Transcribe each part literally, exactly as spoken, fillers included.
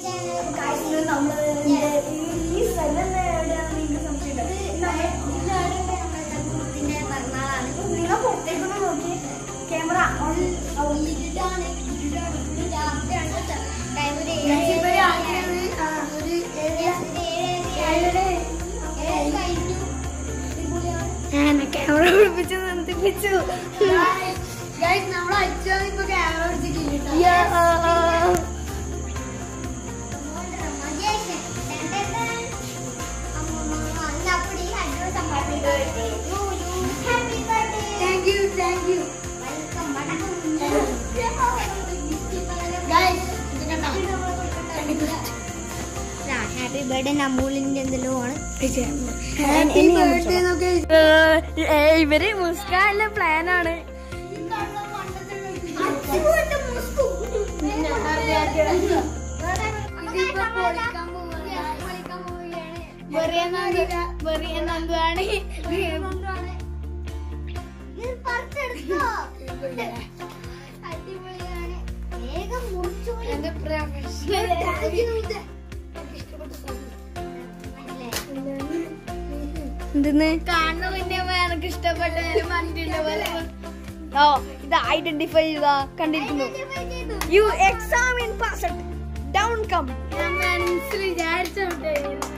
Camera പിടിപ്പിച്ചു നിർത്തിപ്പിച്ചു. Happy birthday നമ്മൂലിന്റെ എന്തെല്ലോ ആണ്. ഇവര് മുസ്കാനുള്ള പ്ലാനാണ്. നന്ദുവാണ് എന്തെന്ന് കാണുന്ന പിന്നെ എനിക്ക് ഇഷ്ടപ്പെട്ട ഓ ഇത് ഐഡന്റിഫൈ ചെയ്താ കണ്ടിരിക്കുന്നു. You examine pass down come മനസ്സിൽ വിചാരിച്ചോട്ടെ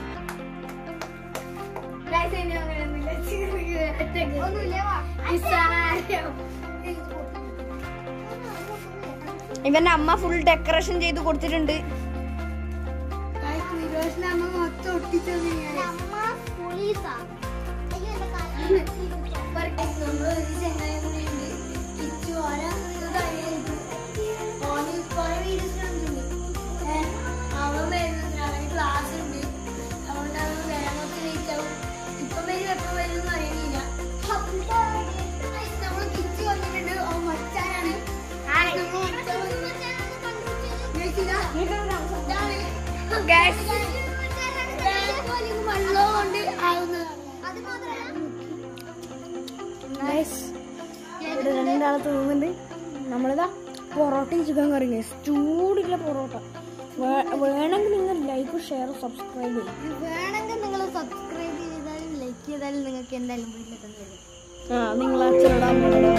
ഇവന്റെ അമ്മ ഫുൾ ഡെക്കറേഷൻ ചെയ്ത് കൊടുത്തിട്ടുണ്ട്. രണ്ടാളെ തോന്നുന്നുണ്ട്. നമ്മളിതാ പൊറോട്ടയും ചിക്കൻ കറിഞ്ഞ ചൂടുള്ള പൊറോട്ട. വേണമെങ്കിൽ നിങ്ങൾ ലൈക്ക് ഷെയർ സബ്സ്ക്രൈബ് ചെയ്യും. വേണമെങ്കിൽ നിങ്ങൾ സബ്സ്ക്രൈബ് ചെയ്താലും ലൈക്ക് ചെയ്താലും നിങ്ങൾക്ക് എന്തായാലും വീട്ടിലെത്തുന്നത്. ആ നിങ്ങൾ അച്ഛനോട് അമ്മയോട്